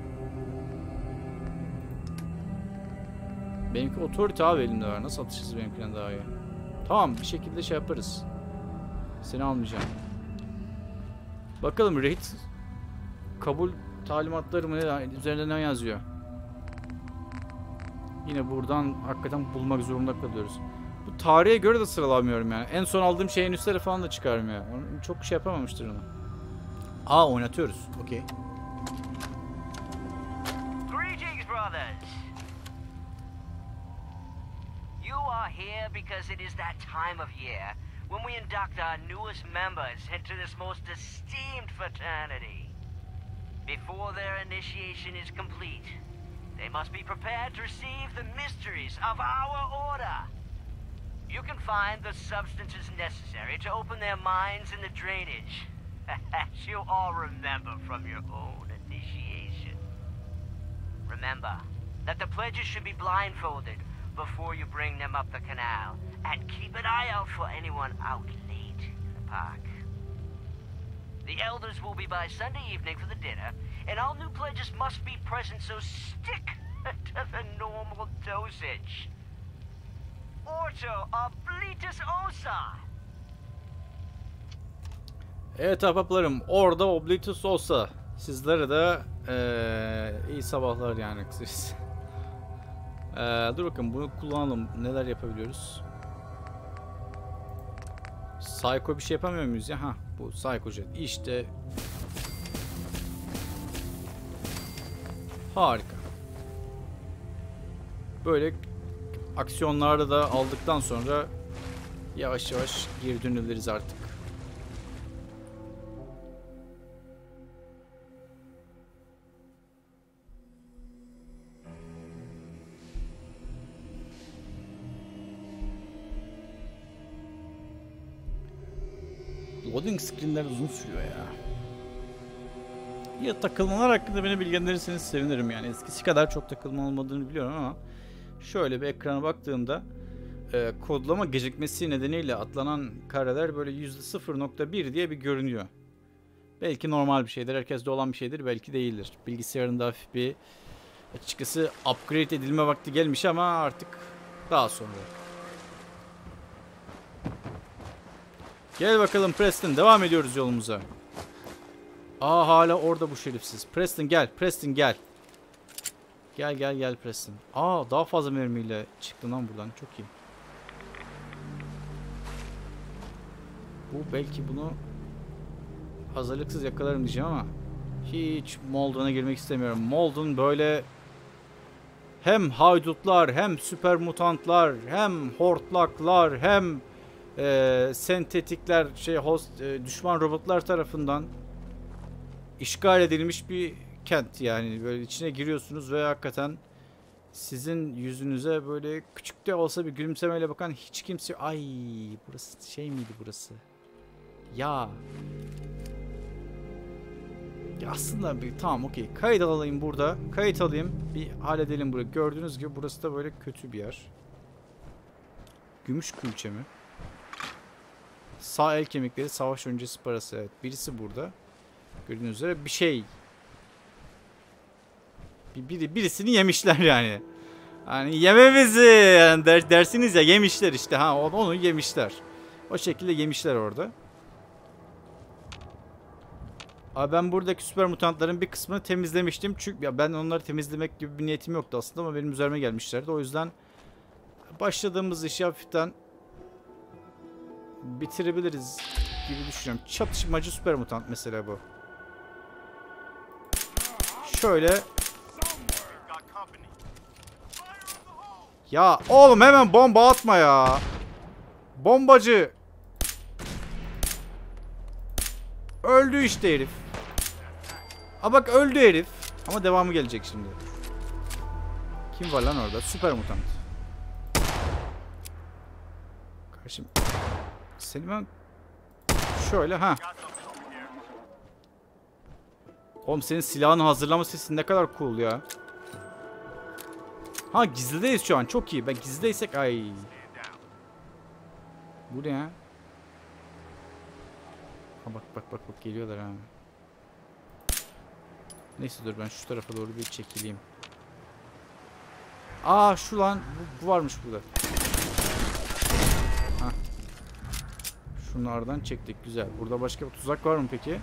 Benimki otorite abi elimde var. Nasıl atış hızı benimkinin daha iyi? Tamam, bir şekilde şey yaparız. Seni almayacağım. Bakalım rehit kabul talimatları mı ne, üzerinde ne yazıyor? Yine buradan hakikaten bulmak zorunda kalıyoruz. Bu tarihe göre de sıralamıyorum yani. En son aldığım şeyin üstleri falan da çıkarmıyor. Onu çok şey yapamamıştır onu. Aa, oynatıyoruz. Okey. Greetings, brothers. You are here because it is that time of year when we induct our newest members into this most esteemed fraternity. Before their initiation is complete, they must be prepared to receive the mysteries of our order. You can find the substances necessary to open their minds in the drainage, as you all remember from your own initiation. Remember that the pledges should be blindfolded before you bring them up the canal, and keep an eye out for anyone out late in the park. The elders will be by Sunday evening for the dinner, and all new pledges must be present, so stick to the normal dosage. Orto oblitus osa. Evet ahbaplarım, orada oblitus olsa sizlere de ee, iyi sabahlar yani kısacası. Ee, dur bakın, bunu kullanalım. Neler yapabiliyoruz? Psycho bir şey yapamıyor muyuz ya? Ha, bu Psycho Jet. İşte. Harika. Böyle aksiyonlarda da aldıktan sonra yavaş yavaş geri dönebiliriz artık. Loading screenler uzun sürüyor ya. Ya takılmalar hakkında beni bilgilendirirseniz sevinirim yani. Eskisi kadar çok takılma olmadığını biliyorum ama şöyle bir ekrana baktığımda e, kodlama gecikmesi nedeniyle atlanan kareler böyle yüzde sıfır nokta bir diye bir görünüyor. Belki normal bir şeydir, herkeste olan bir şeydir, belki değildir. Bilgisayarında hafif bir açıkçası upgrade edilme vakti gelmiş ama artık daha sonra. Gel bakalım Preston, devam ediyoruz yolumuza. Aa hala orada bu şerifsiz. Preston gel. Preston gel. Gel gel gel Preston. Aa daha fazla mermiyle çıktı lan buradan. Çok iyi. Bu belki bunu hazırlıksız yakalarım diyeceğim ama hiç Maldon'a girmek istemiyorum. Maldon böyle hem haydutlar, hem süper mutantlar, hem hortlaklar, hem e, sentetikler, şey host e, düşman robotlar tarafından işgal edilmiş bir kent yani. Böyle içine giriyorsunuz ve hakikaten sizin yüzünüze böyle küçük de olsa bir gülümsemeyle bakan hiç kimse... Ay burası şey miydi burası? Ya. Ya aslında bir tamam okey. Kayıt alayım burada. Kayıt alayım. Bir halledelim burayı. Gördüğünüz gibi burası da böyle kötü bir yer. Gümüş külçe mi? Sağ el kemikleri savaş öncesi parası. Evet. Birisi burada. Gördüğünüz üzere bir şey. Bir, biri, birisini yemişler yani. Hani yememizi yani der, dersiniz ya yemişler işte. Ha onu, onu yemişler. O şekilde yemişler orada. Abi ben buradaki süper mutantların bir kısmını temizlemiştim. Çünkü ya ben onları temizlemek gibi bir niyetim yoktu aslında ama benim üzerime gelmişlerdi. O yüzden başladığımız işi hafiften bitirebiliriz gibi düşünüyorum. Çatışmacı süper mutant mesela bu. Şöyle. Ya oğlum hemen bomba atma ya. Bombacı. Öldü işte herif. Aa bak öldü herif. Ama devamı gelecek şimdi. Kim var lan orada? Süper mutant. Karşım. Seni ben... Şöyle ha. Oğlum senin silahını hazırlama sesin ne kadar cool ya. Ha gizlideyiz şu an. Çok iyi. Ben gizlideysek ay. Bu ne ya? Ha bak bak bak bak geliyorlar ha. Neyse dur ben şu tarafa doğru bir çekileyim. Aa şu lan bu, bu varmış burada. Ha. Şunlardan çektik güzel. Burada başka bir tuzak var mı peki?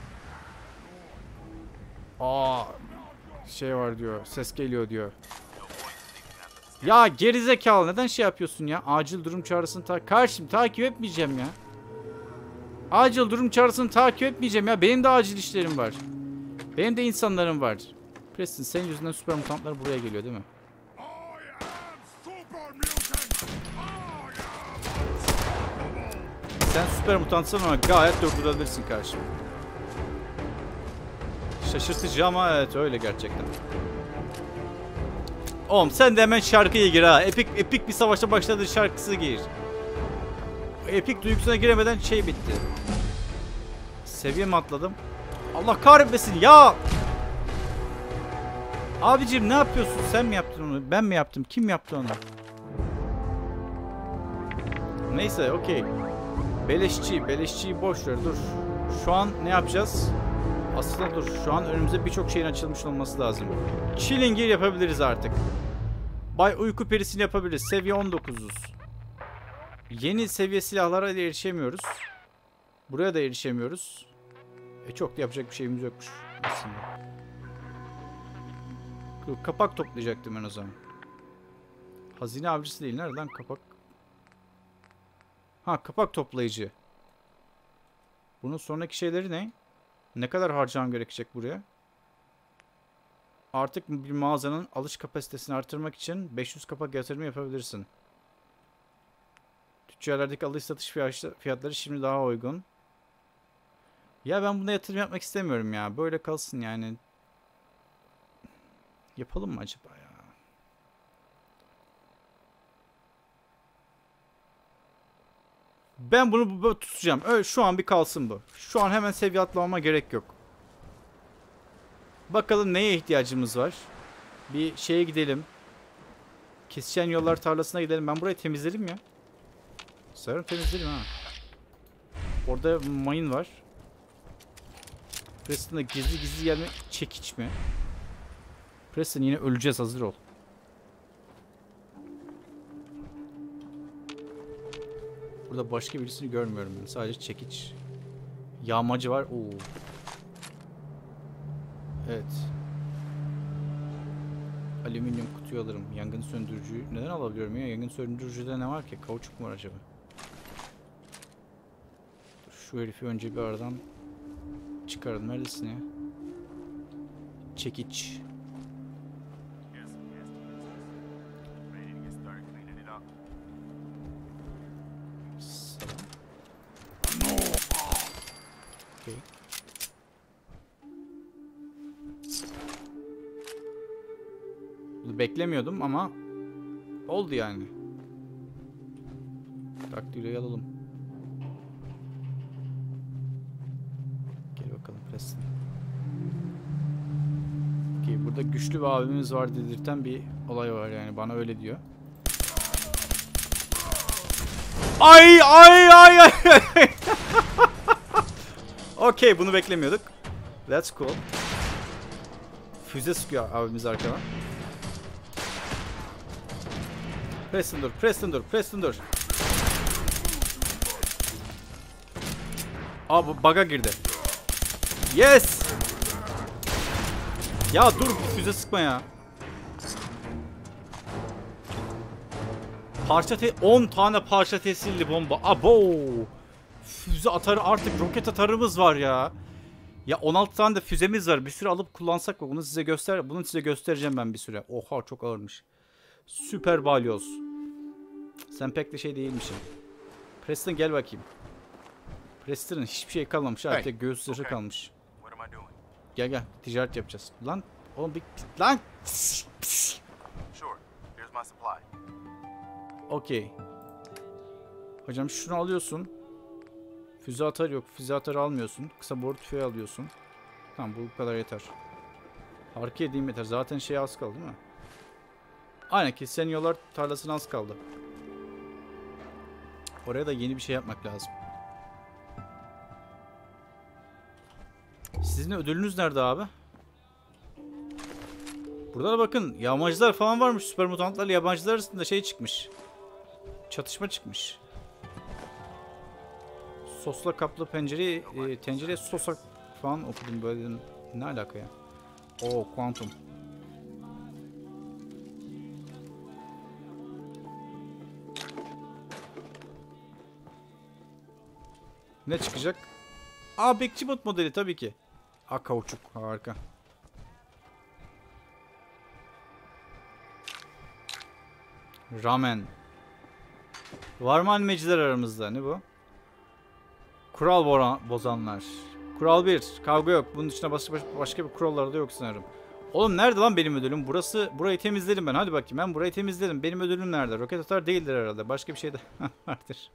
Aa şey var diyor. Ses geliyor diyor. Ya gerizekalı neden şey yapıyorsun ya? Acil durum çağrısını ta karşım takip etmeyeceğim ya. Acil durum çağrısını takip etmeyeceğim ya. Benim de acil işlerim var. Benim de insanlarım var. Preston senin yüzünden süper mutantlar buraya geliyor değil mi? Sen süper mutantsın ama gayet durdurabilirsin karşıma. Şaşırtıcı ama evet öyle gerçekten. Oğlum sen de hemen şarkıya gir ha. Epik epik bir savaşa başladı şarkısı gir. Epik duygusuna giremeden şey bitti. Seviye mi atladım? Allah kahretmesin ya! Abicim ne yapıyorsun? Sen mi yaptın onu? Ben mi yaptım? Kim yaptı onu? Neyse okey. Beleşçi. Beleşçiyi boş ver dur. Şu an ne yapacağız? Aslında dur. Şu an önümüzde birçok şeyin açılmış olması lazım. Chilling yapabiliriz artık. Bay Uyku Perisi'ni yapabiliriz. Seviye on dokuzuz. Yeni seviye silahlara da erişemiyoruz. Buraya da erişemiyoruz. E çok da yapacak bir şeyimiz yokmuş aslında. Kapak toplayacaktım ben o zaman. Hazine avcısı değil. Nereden kapak? Ha kapak toplayıcı. Bunun sonraki şeyleri ne? Ne kadar harcam gerekecek buraya? Artık bir mağazanın alış kapasitesini artırmak için beş yüz kapak yatırımı yapabilirsin. Tüccarlardaki alış satış fiyatları şimdi daha uygun. Ya ben buna yatırım yapmak istemiyorum ya. Böyle kalsın yani. Yapalım mı acaba ya? Ben bunu böyle tutacağım. Öyle, şu an bir kalsın bu. Şu an hemen seviye atlamama gerek yok. Bakalım neye ihtiyacımız var. Bir şeye gidelim. Kesişen yollar tarlasına gidelim. Ben burayı temizledim ya. Sanırım temizledim ha. Orada mayın var. Preston'da gizli gizli gelme çekiç mi? Preston yine öleceğiz hazır ol. Burada başka birisini görmüyorum ben. Sadece çekiç. Yağmacı var. Oo. Evet. Alüminyum kutuyu alırım. Yangın söndürücü neden alabiliyorum ya? Yangın söndürücüde ne var ki? Kauçuk mu var acaba? Dur, şu herifi önce bir aradan çıkarın. Neredesin ya? Çekiç. Okay. Bunu beklemiyordum ama oldu yani. Daktiloyu alalım. Gel bakalım Preston. Okay, burada güçlü bir abimiz var dedirten bir olay var yani, bana öyle diyor. Ay ay ay ay. Okey, bunu beklemiyorduk. That's cool. Füze sıkıyor abimiz arkadan. Preston dur, Preston dur, Preston dur. Aa, bu bug'a girdi. Yes! Ya dur, füze sıkma ya. Parça te on tane parça tesirli bomba. Abo! Füze atarı, artık roket atarımız var ya. Ya on altı tane de füzemiz var. Bir süre alıp kullansak mı? Bunu size göster. Bunu size göstereceğim ben bir süre. Oha, çok ağırmış. Süper balyoz. Sen pek de şey değilmişsin. Preston gel bakayım. Preston'ın hiçbir şey kalmamış. Artık hey, göğüs zırhı okay. kalmış. Gel gel, ticaret yapacağız. Lan oğlum bir lan. Okey. Hocam şunu alıyorsun. Füze atar yok. Füze atarı almıyorsun. Kısa boru tüfeği alıyorsun. Tamam, bu kadar yeter. Harika edeyim yeter. Zaten şey az kaldı değil mi? Aynen, kesen yollar tarlasına az kaldı. Oraya da yeni bir şey yapmak lazım. Sizin ödülünüz nerede abi? Burada da bakın, yağmacılar falan varmış. Süper mutantlarla yabancılar arasında şey çıkmış. Çatışma çıkmış. Sosla kaplı pencere, e, tencereye sosa falan okudum böyle. Ne alaka ya? Oo, kuantum. Ne çıkacak? Aa, bekçi bot modeli tabii ki. Aa, kauçuk, harika. Ramen. Var mı animeciler aramızda? Ne bu? Kural bozanlar. Kural bir. Kavga yok. Bunun dışında başka, başka bir kurallar da yok sanırım. Oğlum nerede lan benim ödülüm? Burası, burayı temizledim ben. Hadi bakayım, ben burayı temizledim. Benim ödülüm nerede? Roket atar değildir herhalde. Başka bir şey de vardır.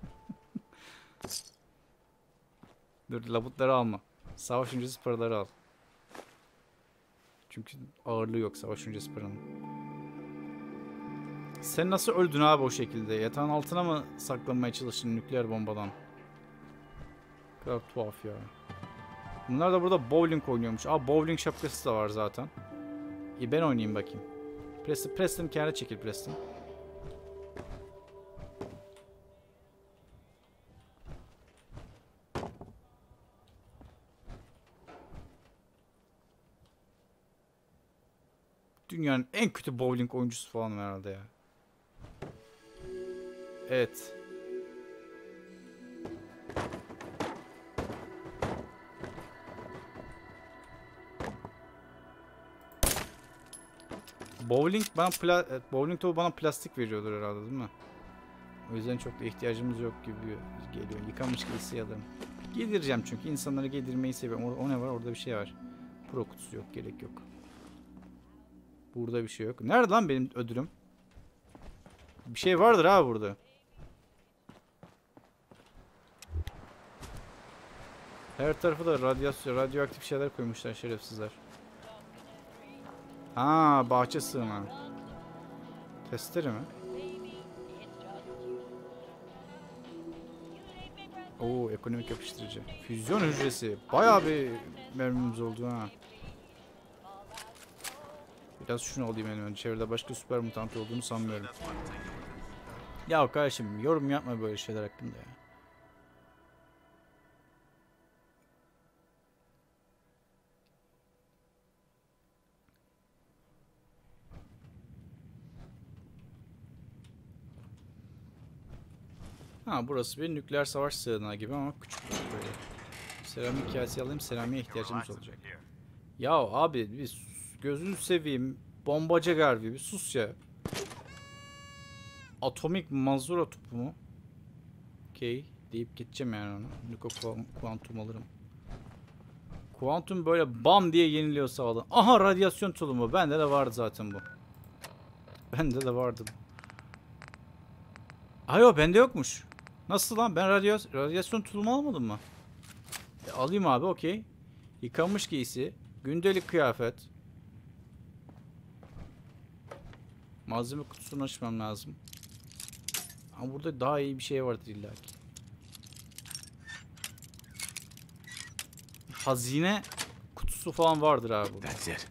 Dur, labutları alma. Savaş öncesi paraları al. Çünkü ağırlığı yok savaş öncesi paranın. Sen nasıl öldün abi o şekilde? Yatağın altına mı saklanmaya çalıştın nükleer bombadan? Ne kadar tuhaf ya. Bunlar da burada bowling oynuyormuş. Aa, bowling şapkası da var zaten. İyi, ben oynayayım bakayım. Preston, Preston kenara çekil Preston. Dünyanın en kötü bowling oyuncusu falan herhalde ya. Evet. Bowling bana pla bowling topu bana plastik veriyordur herhalde, değil mi? O yüzden çok da ihtiyacımız yok gibi geliyor. Yıkanmış giysi alırım. Giydireceğim çünkü insanları giydirmeyi seviyorum. O, o ne var? Orada bir şey var. Pro kutusu yok. Gerek yok. Burada bir şey yok. Nerede lan benim ödülüm? Bir şey vardır ha burada. Her tarafı da radyasyon, radyoaktif şeyler koymuşlar şerefsizler. Ha, bahçe sığınağı. Testere mi? Oo, ekonomik yapıştırıcı. Füzyon hücresi. Bayağı bir mermimiz oldu ha. Biraz şunu alayım en önce. Çevrede başka süper mutant olduğunu sanmıyorum. Ya kardeşim, yorum yapma böyle şeyler hakkında ya. Ha, burası bir nükleer savaş sığınağı gibi ama küçük böyle. Seramik hikayesi alayım. Seramiğe ihtiyacımız olacak. Ya abi bir sus, gözünü seveyim. Bombacı Garvey bir sus ya. Atomik mazura topu mu? Okey deyip geçeceğim yani onu. Niko kuantum alırım. Kuantum böyle bam diye yeniliyor sağdan. Aha, radyasyon tulumu. Bende de vardı zaten bu. Bende de vardı. Ayo, bende yokmuş. Nasıl lan? Ben radyo radyasyon tulumu almadım mı? E, alayım abi, okey. Yıkanmış giysi. Gündelik kıyafet. Malzeme kutusunu açmam lazım. Ama burada daha iyi bir şey vardır illaki. Hazine kutusu falan vardır abi burada. That's it.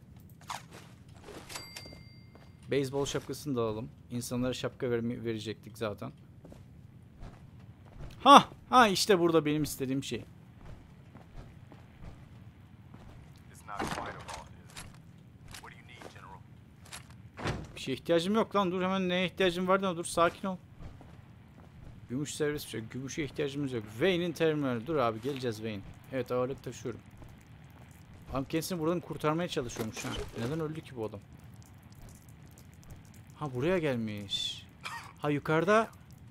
Beyzbol şapkasını da alalım. İnsanlara şapka ver verecektik zaten. Ha, ha işte burada benim istediğim şey. Bir şeye ihtiyacım yok lan. Dur, hemen neye ihtiyacım var da dur, sakin ol. Gümüş servis şey. Gümüşe ihtiyacımız yok. Wayne'in terminali. Dur abi, geleceğiz Wayne. Evet, ağırlık taşıyorum. Adam kendisini buradan kurtarmaya çalışıyormuş ha. Neden öldü ki bu adam? Ha, buraya gelmiş. Ha, yukarıda.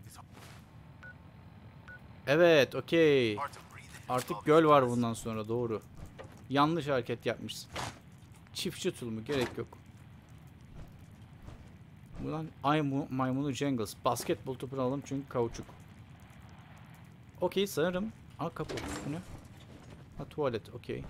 Evet, okey. Artık göl var bundan sonra, doğru. Yanlış hareket yapmışsın. Çiftçi tulumu gerek yok. Buradan ay maymunu Jangles. Basketbol topunu alalım çünkü kauçuk. Okey sanırım. Aa, kapı. Bu ne? Ha, tuvalet. Okey.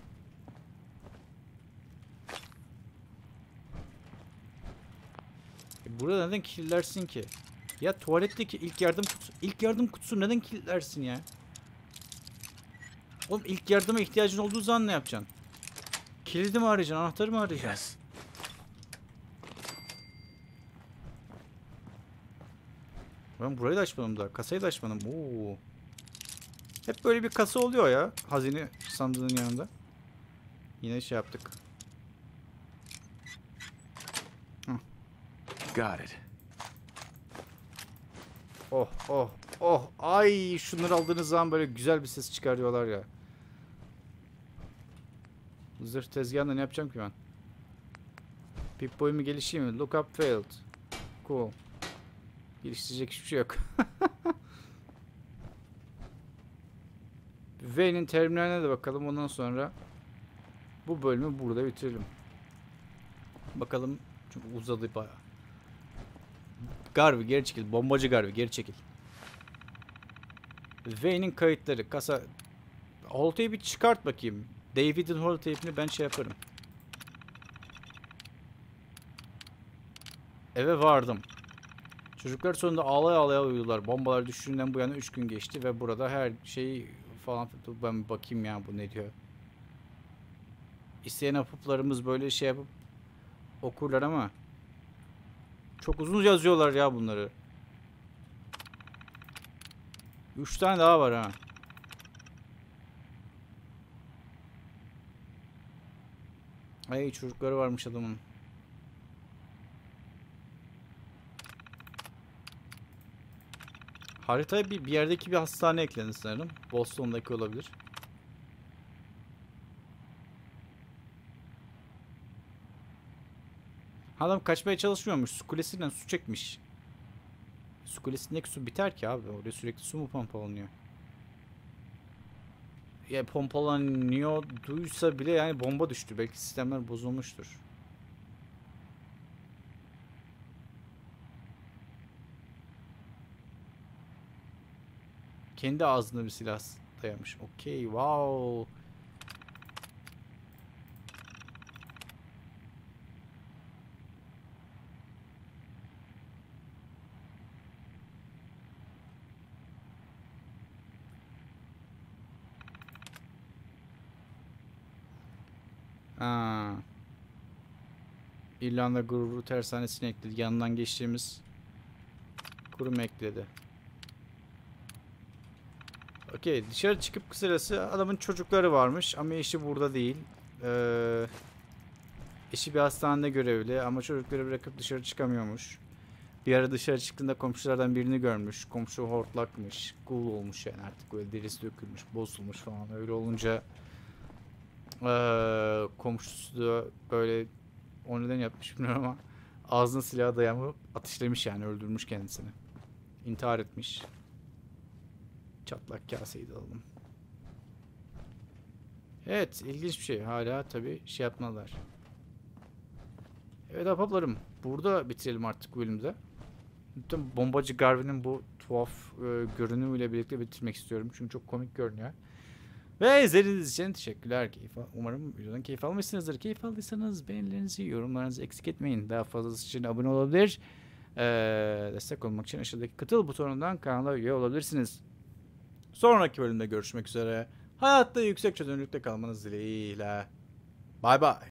E, burada neden kilitlersin ki? Ya tuvaletteki ilk yardım kutusu. İlk yardım kutusu neden kilitlersin ya? Oğlum, ilk yardıma ihtiyacın olduğu zaman ne yapacaksın? Kilidi mi arayacaksın? Anahtarı mı arayacaksın? Yes. Ben burayı da açmadım daha. Kasayı da açmadım. Oo. Hep böyle bir kasa oluyor ya. Hazine sandığının yanında. Yine şey yaptık. Hı. Got it. Oh oh oh. Ay, şunları aldığınız zaman böyle güzel bir ses çıkarıyorlar ya. Zırh tezgahında ne yapacağım ki ben? Pip boy mu gelişeyim mi? Look up failed. Cool. Geliştirecek hiçbir şey yok. V'nin terminaline de bakalım, ondan sonra bu bölümü burada bitirelim. Bakalım, çünkü uzadı bayağı. Garvey geri çekil. Bombacı Garvey geri çekil. V'nin kayıtları. Kasa. Holotape'i çıkart bakayım. David'in holotape'ini ben şey yaparım. Eve vardım. Çocuklar sonunda ağlaya ağlaya uyudular. Bombalar düştüğünden bu yana üç gün geçti ve burada her şey falan. Dur ben bir bakayım ya, bu ne diyor. İsteyen apıplarımız böyle şey yapıp okurlar ama çok uzun yazıyorlar ya bunları. Üç tane daha var ha. Ay, çocukları varmış adamın. Haritaya bir, bir yerdeki bir hastane eklendi sanırım. Boston'daki olabilir. Adam kaçmaya çalışmıyormuş. Su kulesinden su çekmiş. Su kulesindeki su biter ki abi. Oraya sürekli su mu pompalanıyor? Ya pompalanıyor duysa bile yani bomba düştü. Belki sistemler bozulmuştur. Kendi ağzına bir silah dayamış. Okey, wow. Ha. İrlanda gururu tersanesine ekledi. Yanından geçtiğimiz kurum ekledi. Okey, dışarı çıkıp kısacası adamın çocukları varmış ama eşi burada değil. Ee, eşi bir hastanede görevli ama çocukları bırakıp dışarı çıkamıyormuş. Bir ara dışarı çıktığında komşulardan birini görmüş. Komşu hortlakmış. Ghoul olmuş yani artık böyle derisi dökülmüş, bozulmuş falan. Öyle olunca ee, komşusu da böyle o neden yapmış bilmiyorum ama ağzına silah dayanıp ateşlemiş yani öldürmüş kendisini. İntihar etmiş. Çatlak kaseyi de alalım. Evet, ilginç bir şey. Hala tabii şey yapmalılar. Evet ahbaplarım. Burada bitirelim artık bu bölümde. Lütfen Bombacı Garvin'in bu tuhaf e, görünümüyle birlikte bitirmek istiyorum. Çünkü çok komik görünüyor. Ve izlediğiniz için teşekkürler. Keyif al- Umarım videodan keyif almışsınızdır. Keyif aldıysanız beğenilerinizi, yorumlarınızı eksik etmeyin. Daha fazlası için abone olabilir. Ee, destek olmak için aşağıdaki katıl butonundan kanala üye olabilirsiniz. Sonraki bölümde görüşmek üzere. Hayatta yüksek çözünürlükte kalmanız dileğiyle. Bay bay.